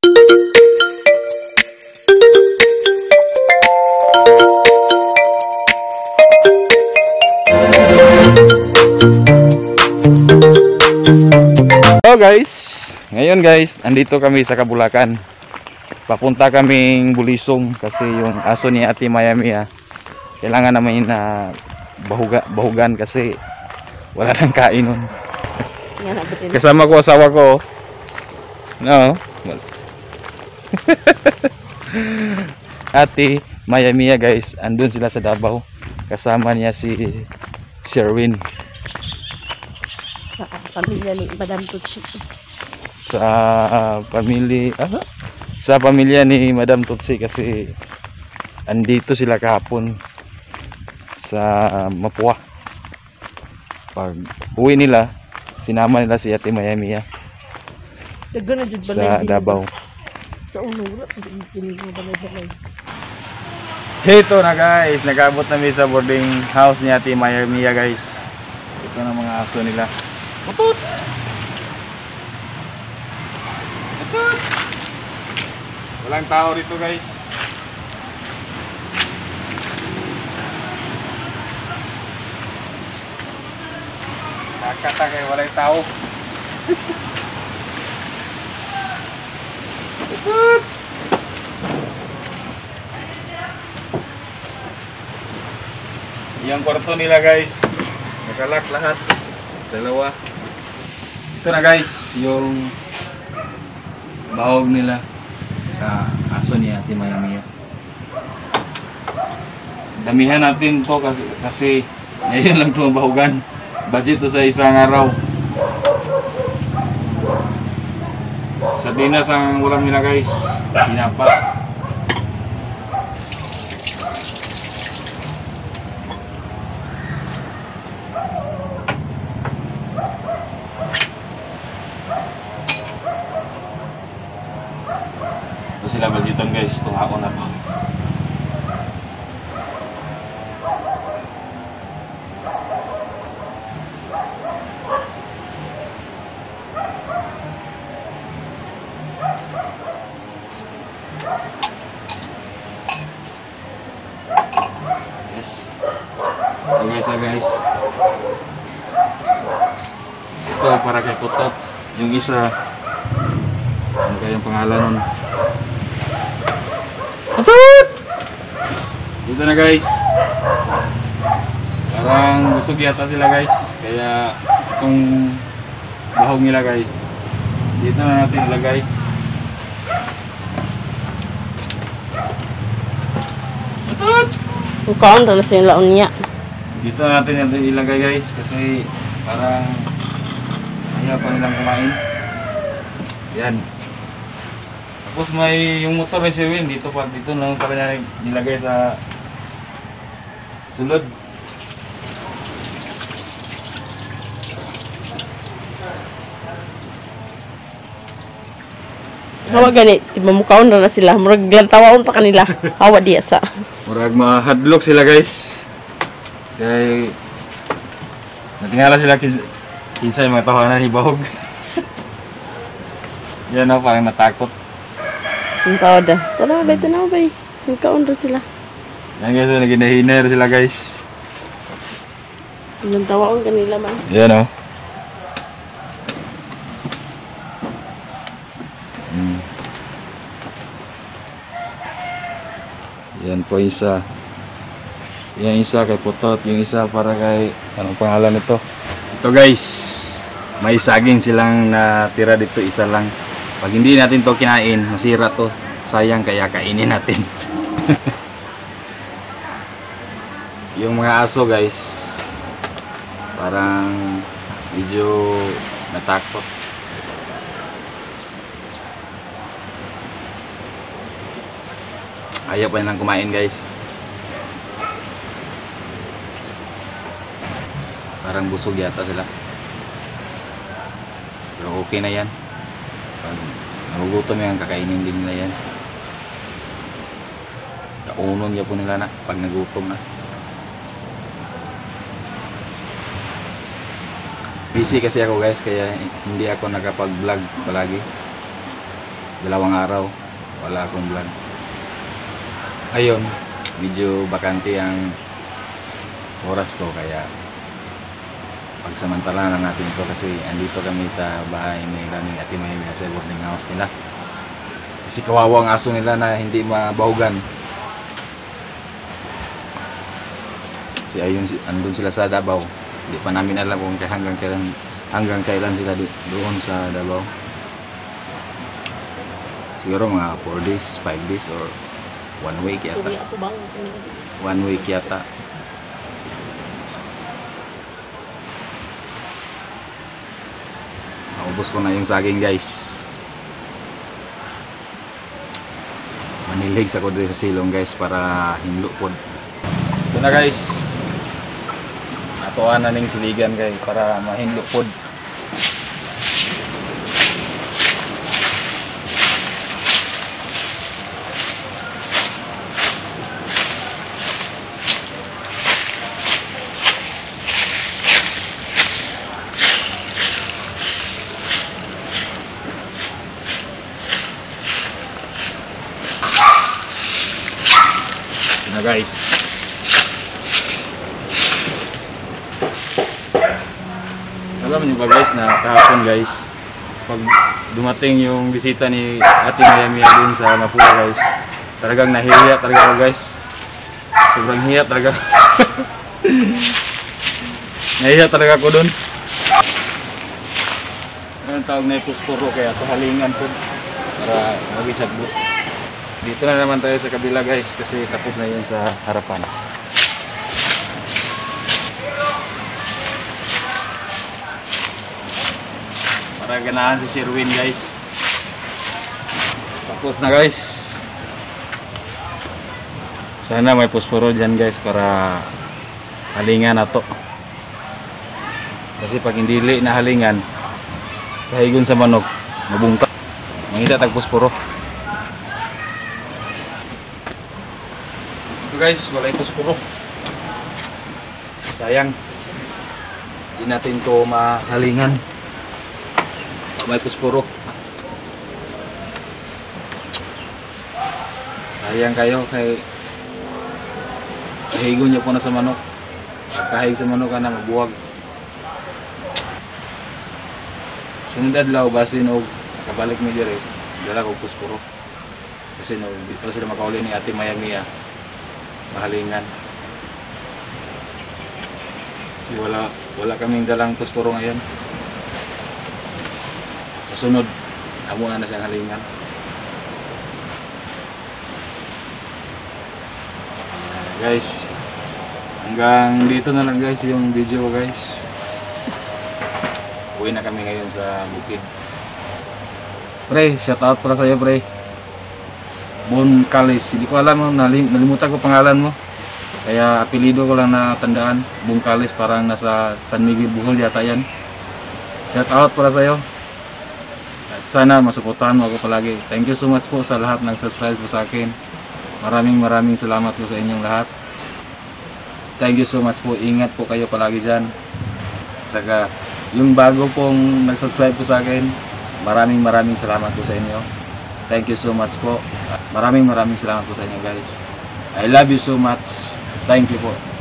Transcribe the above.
Hello guys, ngayon guys, andito kami sa Kabulakan. Papunta kaming Bulisong kasi yung aso ni Ate Miami kailangan namin na bahugan kasi wala nang kain nun. Kasama ko asawa ko. No. Ate Miami guys, andun sila sa Davao. Kasama niya si Sherwin. Sa pamilya ni Madam Tutsi. Sa pamilya ni Madam Tutsi kasi andito sila kahapon sa Mapua. Pag uwi nila, sinama nila si Ate Miami sa Davao. Sa unura, hindi mo balay-balay. Ito na guys, nag-abot namin sa boarding house ni Ate Miami guys. Ito na mga aso nila. Putut! Putut! Walang tao dito guys. Nakakata kayo, walang tao. Putut! Yung kwarto nila guys, nakalak lahat. Dalawa. Ito na guys, yung bahog nila sa aso ni Ate Miami. Damihan natin to kasi ngayon lang ito bahugan. Budget to sa isang araw. Sardinas ang ulam nila guys. Tinapa. Sila bajiton guys, tunga ko na to. Yes. Okay guys. Ito para kay Putot. Yung isa, ano kayang pangalan nun? Dito na guys. Parang busog yata sila guys. Kaya itong bahog nila guys, dito na natin ilagay. Mukaon na sila laon niya. Dito na natin ilagay guys kasi parang ayaw pa nilang kumain. Yan. Tapos may yung motor ni Sherwin dito lang pala niya nilagay sa sulod. Hawa gani, timamukaon na sila. Murag lantawaon pa kanila. Hawa diya sa. Murag mahadlok sila guys. Kaya natingala sila kinsa yung mga tawanan ni Bahog. Yan o, parang natakot. Ang tao da. Tanaw bay. Mukaon na sila. Yan guys, naginahiner sila guys. Lantawaon kanila man. Yan o. Yan po isa. Yan isa kay Putot, yung isa para kay anong pangalan nito? Ito guys, may saging silang natira dito, isa lang. Pag hindi natin to kinain, masira to. Sayang, kaya kainin natin. Yung mga aso guys, parang medyo natakot. Ayaw pa nilang kumain guys. Parang busog yata sila. Pero okay na yan. Pag nagugutom yan, kakainin din nila yan. Kaunon niya po nila na pag nagutom na. Busy kasi ako guys, kaya hindi ako nakapag-vlog palagi. dalawang araw wala akong vlog. Ayun, medyo bakante ang oras ko, kaya pagsamantala na natin ito kasi andito kami sa bahay nila ni Ate Mayami sa boarding house nila. Kasi kawawa ang aso nila na hindi mabahugan. Kasi ayun, andun sila sa Davao. Hindi pa namin alam kung hanggang kailan sila doon sa Davao. Siguro mga 4 days, 5 days or 1 week yata. 1 week yata. Naubos ko na yung saging, guys. Manilig sa ko dito sa silong, guys, para hinlo pod. Ito na, guys. Atuan na ning siligan, guys, para mahinlo pod. Na, guys, alam niyo ba, guys, na kahapon, guys, pag dumating yung bisita ni Ate Mayami dun sa Mapua, guys, talagang nahihiya talaga ako, guys. Sobrang hiya talaga. Nahihiya talaga ako dun. Ang tawag na puspuro, kaya halingan po para mag-isagbo. Dito na naman tayo sa kabila, guys, kasi tapos na yun sa harapan. Para ganahan si Sherwin, guys. Tapos na, guys. Sana may pusporo dyan, guys, para halingan na to. Kasi pag hindi na halingan, kahigon sa manok, mabungka. Mangita tag pusporo. Guys, wala yung puspuro. Sayang, hindi natin to mahalingan. May puspuro. Sayang kayo, kay kahigon nyo po na sa manok. Kahig sa manok ka na mabuwag. Sunod adlaw basin og kabalik mi dire, dala ko puspuro. Kasi no, dito sila makauli ni Ate Mayami mahalingan. Kasi wala kaming dalang puspuro ngayon. Kasunod, amo na siyang halingan. Guys, hanggang dito na lang, guys, yung video, guys. Uwi na kami ngayon sa bukid. Pre, shout out para sa'yo, pre. Bon Kalis, hindi ko alam, nalimutan ko pangalan mo, kaya apelido ko lang na tandaan. Bon Kalis, parang nasa San Miguel, Bohol yata yan. Shout out para sa'yo at sana masuportahan mo ako palagi. Thank you so much po sa lahat ng subscribe po sa akin. Maraming salamat po sa inyong lahat. Thank you so much po, ingat po kayo palagi dyan. Saka yung bago pong nag-subscribe po sa akin, maraming salamat po sa inyo. Thank you so much po. Maraming salamat po sa inyo, guys. I love you so much. Thank you po.